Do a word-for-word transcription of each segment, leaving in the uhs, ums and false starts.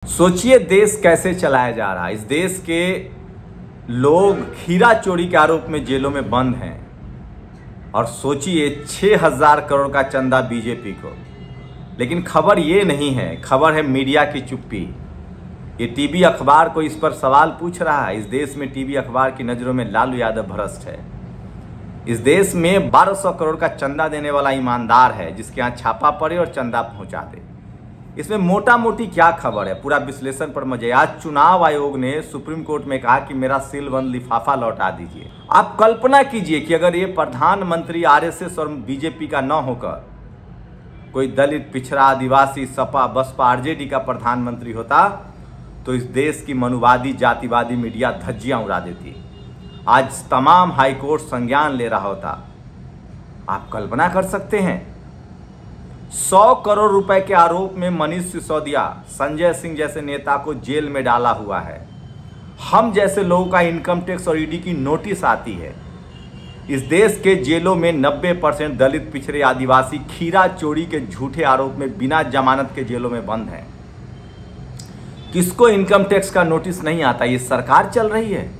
सोचिए देश कैसे चलाया जा रहा है। इस देश के लोग खीरा चोरी के आरोप में जेलों में बंद हैं और सोचिए छह हजार करोड़ का चंदा बीजेपी को। लेकिन खबर ये नहीं है, खबर है मीडिया की चुप्पी। ये टीवी अखबार को इस पर सवाल पूछ रहा है। इस देश में टीवी अखबार की नज़रों में लालू यादव भ्रष्ट है। इस देश में बारह सौ करोड़ का चंदा देने वाला ईमानदार है जिसके यहाँ छापा पड़े और चंदा पहुंचा दे। इसमें मोटा मोटी क्या खबर है, पूरा विश्लेषण पर मजे। आज चुनाव आयोग ने सुप्रीम कोर्ट में कहा कि मेरा सीलबंद लिफाफा लौटा दीजिए। आप कल्पना कीजिए कि अगर ये प्रधानमंत्री आरएसएस और बीजेपी का न होकर कोई दलित, पिछड़ा, आदिवासी, सपा, बसपा, आरजेडी का प्रधानमंत्री होता तो इस देश की मनुवादी, जातिवादी मीडिया धज्जियां उड़ा देती। आज तमाम हाईकोर्ट संज्ञान ले रहा होता। आप कल्पना कर सकते हैं, सौ करोड़ रुपए के आरोप में मनीष सिसोदिया, संजय सिंह जैसे नेता को जेल में डाला हुआ है। हम जैसे लोगों का इनकम टैक्स और ईडी की नोटिस आती है। इस देश के जेलों में नब्बे परसेंट दलित, पिछड़े, आदिवासी खीरा चोरी के झूठे आरोप में बिना जमानत के जेलों में बंद हैं। किसको इनकम टैक्स का नोटिस नहीं आता? ये सरकार चल रही है।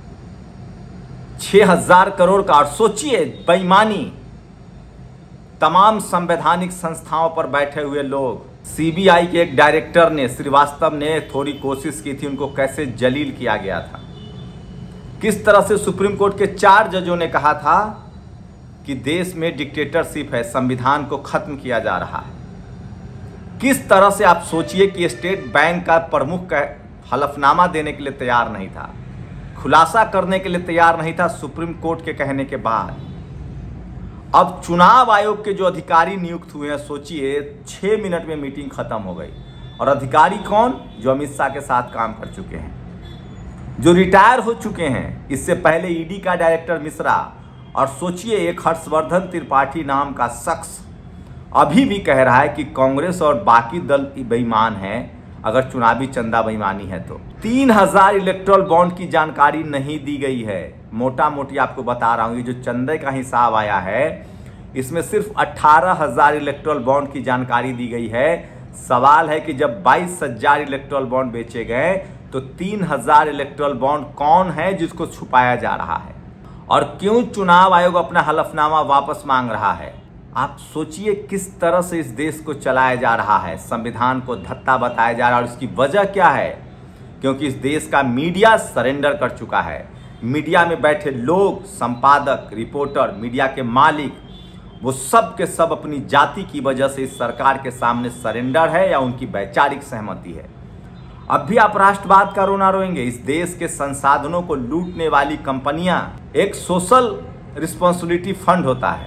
छह हजार करोड़ का, और सोचिए बेईमानी, तमाम संवैधानिक संस्थाओं पर बैठे हुए लोग। सीबीआई के एक डायरेक्टर ने, श्रीवास्तव ने थोड़ी कोशिश की थी, उनको कैसे जलील किया गया था। किस तरह से सुप्रीम कोर्ट के चार जजों ने कहा था कि देश में डिक्टेटरशिप है, संविधान को खत्म किया जा रहा है। किस तरह से आप सोचिए कि स्टेट बैंक का प्रमुख का हलफनामा देने के लिए तैयार नहीं था, खुलासा करने के लिए तैयार नहीं था सुप्रीम कोर्ट के कहने के बाद। अब चुनाव आयोग के जो अधिकारी नियुक्त हुए हैं, सोचिए छह मिनट में मीटिंग खत्म हो गई। और अधिकारी कौन? जो अमित शाह के साथ काम कर चुके हैं, जो रिटायर हो चुके हैं। इससे पहले ईडी का डायरेक्टर मिश्रा, और सोचिए एक हर्षवर्धन त्रिपाठी नाम का शख्स अभी भी कह रहा है कि कांग्रेस और बाकी दल बेईमान हैं अगर चुनावी चंदा बेईमानी है तो। तीन हजार इलेक्ट्रल बॉन्ड की जानकारी नहीं दी गई है। मोटा मोटी आपको बता रहा हूं, ये जो चंदे का हिसाब आया है इसमें सिर्फ अठारह हजार इलेक्ट्रल बॉन्ड की जानकारी दी गई है। सवाल है कि जब बाईस हजार इलेक्ट्रल बॉन्ड बेचे गए तो तीन हजार इलेक्ट्रल बॉन्ड कौन है जिसको छुपाया जा रहा है, और क्यों चुनाव आयोग अपना हलफनामा वापस मांग रहा है। आप सोचिए किस तरह से इस देश को चलाया जा रहा है। संविधान को धत्ता बताया जा रहा है, और इसकी वजह क्या है? क्योंकि इस देश का मीडिया सरेंडर कर चुका है। मीडिया में बैठे लोग, संपादक, रिपोर्टर, मीडिया के मालिक, वो सब के सब अपनी जाति की वजह से इस सरकार के सामने सरेंडर है या उनकी वैचारिक सहमति है। अब भी आप राष्ट्रवाद का रोना रोएंगे। इस देश के संसाधनों को लूटने वाली कंपनियां, एक सोशल रिस्पॉन्सिबिलिटी फंड होता है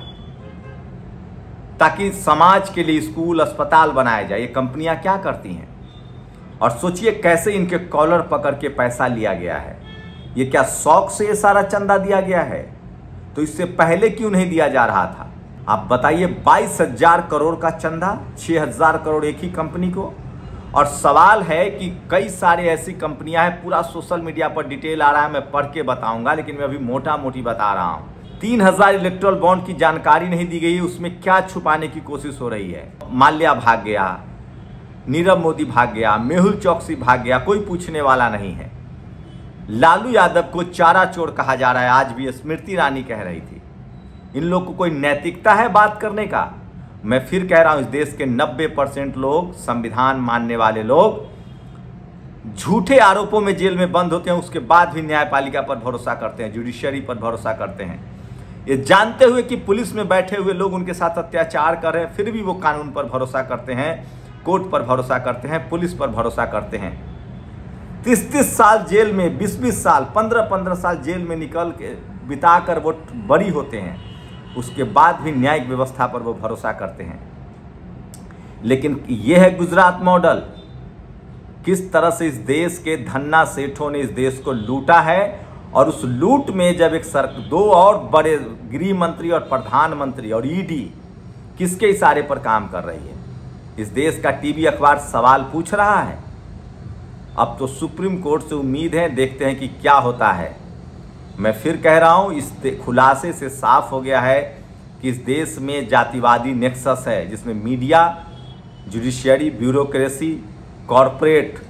ताकि समाज के लिए स्कूल, अस्पताल बनाया जाए। ये कंपनियां क्या करती हैं? और सोचिए कैसे इनके कॉलर पकड़ के पैसा लिया गया है। ये क्या शौक से ये सारा चंदा दिया गया है? तो इससे पहले क्यों नहीं दिया जा रहा था? आप बताइए, बाईस हजार करोड़ का चंदा, छह हजार करोड़ एक ही कंपनी को। और सवाल है कि कई सारे ऐसी कंपनियां हैं, पूरा सोशल मीडिया पर डिटेल आ रहा है, मैं पढ़ के बताऊंगा, लेकिन मैं अभी मोटा मोटी बता रहा हूं। तीन हजार इलेक्ट्रल बॉन्ड की जानकारी नहीं दी गई, उसमें क्या छुपाने की कोशिश हो रही है? माल्या भाग गया, नीरव मोदी भाग गया, मेहुल चौकसी भाग गया, कोई पूछने वाला नहीं है। लालू यादव को चारा चोर कहा जा रहा है, आज भी स्मृति ईरानी कह रही थी। इन लोग को कोई नैतिकता है बात करने का? मैं फिर कह रहा हूं, इस देश के नब्बे परसेंट लोग, संविधान मानने वाले लोग, झूठे आरोपों में जेल में बंद होते हैं, उसके बाद भी न्यायपालिका पर भरोसा करते हैं, जुडिशरी पर भरोसा करते हैं। ये जानते हुए कि पुलिस में बैठे हुए लोग उनके साथ अत्याचार कर रहे हैं, फिर भी वो कानून पर भरोसा करते हैं, कोर्ट पर भरोसा करते हैं, पुलिस पर भरोसा करते हैं। तीस तीस साल जेल में, बीस बीस साल, पंद्रह पंद्रह साल जेल में निकल के बिताकर वो बरी होते हैं, उसके बाद भी न्यायिक व्यवस्था पर वो भरोसा करते हैं। लेकिन यह है गुजरात मॉडल। किस तरह से इस देश के धन्ना सेठों ने इस देश को लूटा है, और उस लूट में जब एक सर दो और बड़े गृह मंत्री और प्रधानमंत्री और ईडी किसके इशारे पर काम कर रही है, इस देश का टीवी अखबार सवाल पूछ रहा है। अब तो सुप्रीम कोर्ट से उम्मीद है, देखते हैं कि क्या होता है। मैं फिर कह रहा हूं, इस खुलासे से साफ हो गया है कि इस देश में जातिवादी नेक्सस है, जिसमें मीडिया, जुडिशियरी, ब्यूरोक्रेसी, कॉरपोरेट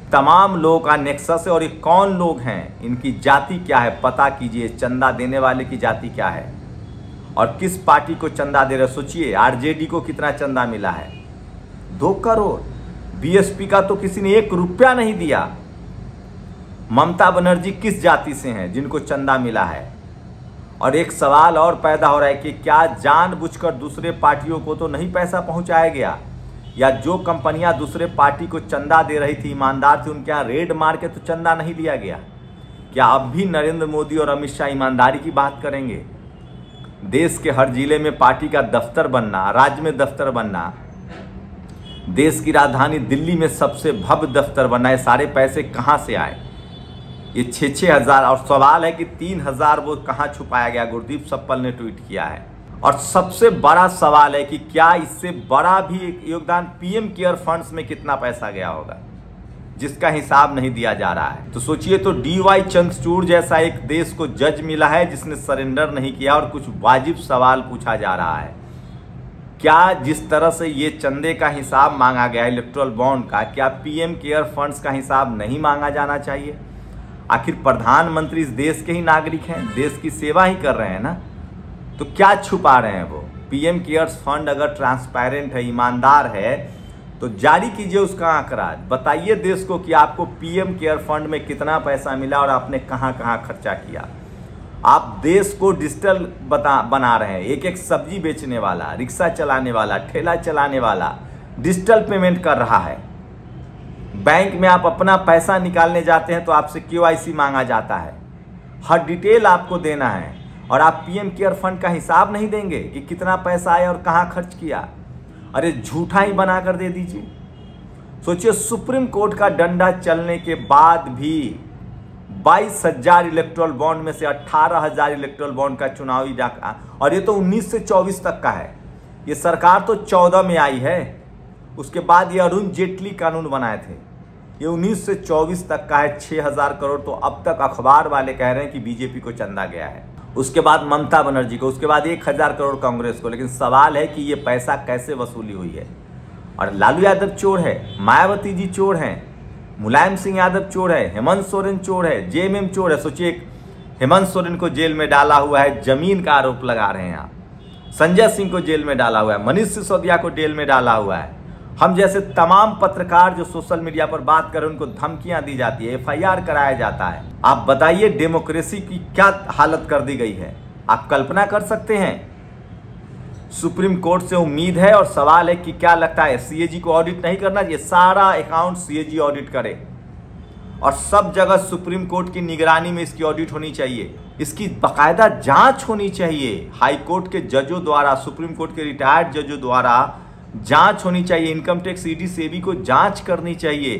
तमाम लोगों का नेक्सस है और ये कौन लोग हैं, इनकी जाति क्या है पता कीजिए। चंदा देने वाले की जाति क्या है और किस पार्टी को चंदा दे रहे, सोचिए। आरजेडी को कितना चंदा मिला है, दो करोड़। बीएसपी का तो किसी ने एक रुपया नहीं दिया। ममता बनर्जी किस जाति से हैं जिनको चंदा मिला है? और एक सवाल और पैदा हो रहा है कि क्या जानबूझकर दूसरे पार्टियों को तो नहीं पैसा पहुंचाया गया, या जो कंपनियां दूसरे पार्टी को चंदा दे रही थी, ईमानदार थी, उनके यहाँ रेड मार के तो चंदा नहीं लिया गया? क्या अब भी नरेंद्र मोदी और अमित शाह ईमानदारी की बात करेंगे? देश के हर जिले में पार्टी का दफ्तर बनना, राज्य में दफ्तर बनना, देश की राजधानी दिल्ली में सबसे भव्य दफ्तर बनना, ये सारे पैसे कहाँ से आए? ये छः छः हज़ार और सवाल है कि तीन हज़ार वो कहाँ छुपाया गया? गुरदीप सप्पल ने ट्वीट किया है। और सबसे बड़ा सवाल है कि क्या इससे बड़ा भी एक योगदान पीएम केयर फंड्स में कितना पैसा गया होगा, जिसका हिसाब नहीं दिया जा रहा है? तो सोचिए, तो डी वाई चंद्रचूड़ जैसा एक देश को जज मिला है जिसने सरेंडर नहीं किया और कुछ वाजिब सवाल पूछा जा रहा है। क्या जिस तरह से ये चंदे का हिसाब मांगा गया इलेक्टोरल बॉन्ड का, क्या पीएम केयर फंड्स का हिसाब नहीं मांगा जाना चाहिए? आखिर प्रधानमंत्री इस देश के ही नागरिक हैं, देश की सेवा ही कर रहे हैं ना, तो क्या छुपा रहे हैं वो? पीएम केयर्स फंड अगर ट्रांसपेरेंट है, ईमानदार है, तो जारी कीजिए उसका आंकड़ा। बताइए देश को कि आपको पीएम केयर फंड में कितना पैसा मिला और आपने कहां कहां खर्चा किया। आप देश को डिजिटल बता बना रहे हैं। एक एक सब्जी बेचने वाला, रिक्शा चलाने वाला, ठेला चलाने वाला डिजिटल पेमेंट कर रहा है। बैंक में आप अपना पैसा निकालने जाते हैं तो आपसे केवाईसी मांगा जाता है, हर डिटेल आपको देना है, और आप पीएम केयर फंड का हिसाब नहीं देंगे कि कितना पैसा आया और कहां खर्च किया। अरे झूठा ही बना कर दे दीजिए। सोचिए, सुप्रीम कोर्ट का डंडा चलने के बाद भी बाईस हजार इलेक्टोरल बॉन्ड में से अठारह हजार इलेक्टोरल बॉन्ड का चुनावी डाका, और ये तो उन्नीस से चौबीस तक का है। ये सरकार तो चौदह में आई है, उसके बाद ये अरुण जेटली कानून बनाए थे। ये उन्नीस से चौबीस तक का है, छह हजार करोड़ तो अब तक अखबार वाले कह रहे हैं कि बीजेपी को चंदा गया है। उसके बाद ममता बनर्जी को, उसके बाद एक हजार करोड़ कांग्रेस को। लेकिन सवाल है कि ये पैसा कैसे वसूली हुई है? और लालू यादव चोर है, मायावती जी चोर हैं, मुलायम सिंह यादव चोर है, हेमंत सोरेन चोर है, जेएमएम चोर है। सोचिए, हेमंत सोरेन को जेल में डाला हुआ है, जमीन का आरोप लगा रहे हैं आप। संजय सिंह को जेल में डाला हुआ है, मनीष सिसोदिया को जेल में डाला हुआ है। हम जैसे तमाम पत्रकार जो सोशल मीडिया पर बात कर रहे हैं, उनको धमकियां दी जाती है, एफआईआर कराया जाता है। आप बताइए डेमोक्रेसी की क्या हालत कर दी गई है? आप कल्पना कर सकते हैं? सुप्रीम कोर्ट से उम्मीद है और सवाल है कि क्या लगता है सीएजी को ऑडिट नहीं करना चाहिए? सारा अकाउंट सीएजी ऑडिट करे और सब जगह सुप्रीम कोर्ट की निगरानी में इसकी ऑडिट होनी चाहिए। इसकी बाकायदा जांच होनी चाहिए, हाई कोर्ट के जजों द्वारा, सुप्रीम कोर्ट के रिटायर्ड जजों द्वारा जांच होनी चाहिए। इनकम टैक्स ईडी सेबी को जांच करनी चाहिए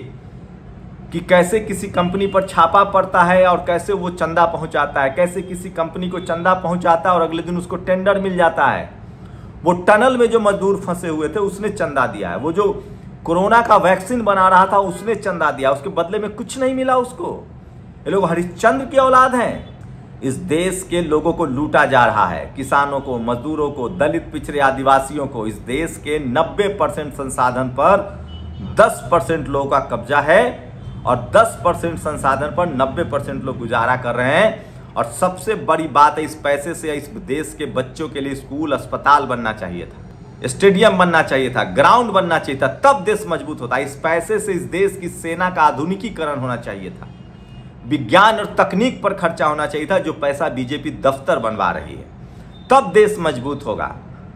कि कैसे किसी कंपनी पर छापा पड़ता है और कैसे वो चंदा पहुंचाता है, कैसे किसी कंपनी को चंदा पहुंचाता है और अगले दिन उसको टेंडर मिल जाता है। वो टनल में जो मजदूर फंसे हुए थे उसने चंदा दिया है, वो जो कोरोना का वैक्सीन बना रहा था उसने चंदा दिया, उसके बदले में कुछ नहीं मिला उसको। ये लोग हरिश्चंद्र की औलाद हैं। इस देश के लोगों को लूटा जा रहा है, किसानों को, मजदूरों को, दलित पिछड़े आदिवासियों को। इस देश के नब्बे परसेंट संसाधन पर दस परसेंट लोगों का कब्जा है और दस परसेंट संसाधन पर नब्बे परसेंट लोग गुजारा कर रहे हैं। और सबसे बड़ी बात है, इस पैसे से इस देश के बच्चों के लिए स्कूल, अस्पताल बनना चाहिए था, स्टेडियम बनना चाहिए था, ग्राउंड बनना चाहिए था, तब देश मजबूत होता। इस पैसे से इस देश की सेना का आधुनिकीकरण होना चाहिए था, विज्ञान और तकनीक पर खर्चा होना चाहिए था, जो पैसा बीजेपी दफ्तर बनवा रही है, तब देश मजबूत होगा।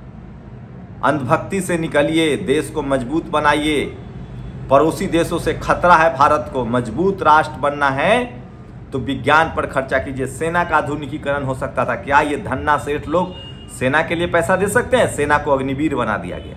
अंधभक्ति से निकलिए, देश को मजबूत बनाइए। पड़ोसी देशों से खतरा है भारत को, मजबूत राष्ट्र बनना है तो विज्ञान पर खर्चा कीजिए। सेना का आधुनिकीकरण हो सकता था। क्या ये धन्ना सेठ लोग सेना के लिए पैसा दे सकते हैं? सेना को अग्निवीर बना दिया गया।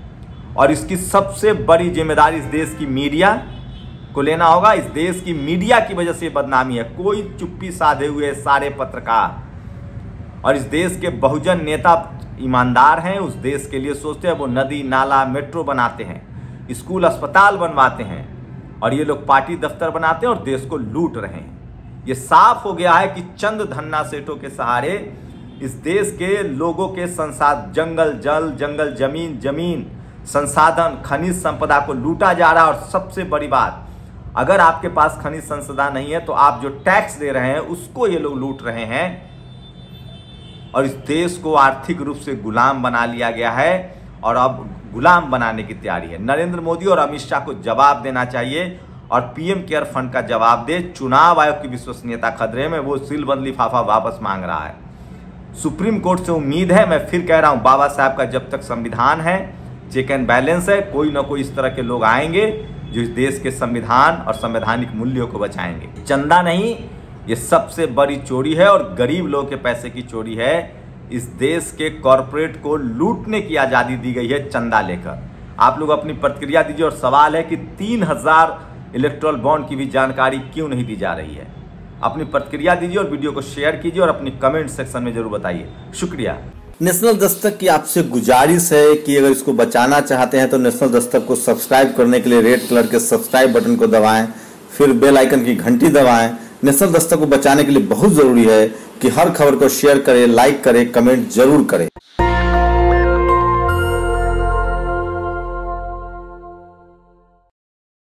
और इसकी सबसे बड़ी जिम्मेदारी इस देश की मीडिया को लेना होगा। इस देश की मीडिया की वजह से बदनामी है। कोई चुप्पी साधे हुए सारे पत्रकार और इस देश के बहुजन नेता ईमानदार हैं, उस देश के लिए सोचते हैं। वो नदी नाला मेट्रो बनाते हैं, स्कूल अस्पताल बनवाते हैं, और ये लोग पार्टी दफ्तर बनाते हैं और देश को लूट रहे हैं। ये साफ हो गया है कि चंद धन्ना सेठों के सहारे इस देश के लोगों के संसाधन, जंगल जल, जंगल जमीन, जमीन संसाधन, खनिज संपदा को लूटा जा रहा है। और सबसे बड़ी बात, अगर आपके पास खनिज संसाधन नहीं है तो आप जो टैक्स दे रहे हैं उसको ये लोग लूट रहे हैं और इस देश को आर्थिक रूप से गुलाम बना लिया गया है और अब गुलाम बनाने की तैयारी है। नरेंद्र मोदी और अमित शाह को जवाब देना चाहिए और पीएम केयर फंड का जवाब दे। चुनाव आयोग की विश्वसनीयता खतरे में, वो सीलबंद लिफाफा वापस मांग रहा है। सुप्रीम कोर्ट से उम्मीद है, मैं फिर कह रहा हूं, बाबा साहब का जब तक संविधान है, चेक एंड बैलेंस है, कोई ना कोई इस तरह के लोग आएंगे जो इस देश के संविधान और संवैधानिक मूल्यों को बचाएंगे। चंदा नहीं, ये सबसे बड़ी चोरी है और गरीब लोगों के पैसे की चोरी है। इस देश के कॉरपोरेट को लूटने की आजादी दी गई है चंदा लेकर। आप लोग अपनी प्रतिक्रिया दीजिए और सवाल है कि तीन हजार इलेक्ट्रल बॉन्ड की भी जानकारी क्यों नहीं दी जा रही है। अपनी प्रतिक्रिया दीजिए और वीडियो को शेयर कीजिए और अपनी कमेंट सेक्शन में जरूर बताइए। शुक्रिया। नेशनल दस्तक की आपसे गुजारिश है कि अगर इसको बचाना चाहते हैं तो नेशनल दस्तक को सब्सक्राइब करने के लिए रेड कलर के सब्सक्राइब बटन को दबाएं, फिर बेल आइकन की घंटी दबाएं। नेशनल दस्तक को बचाने के लिए बहुत जरूरी है कि हर खबर को शेयर करें, लाइक करें, कमेंट जरूर करें।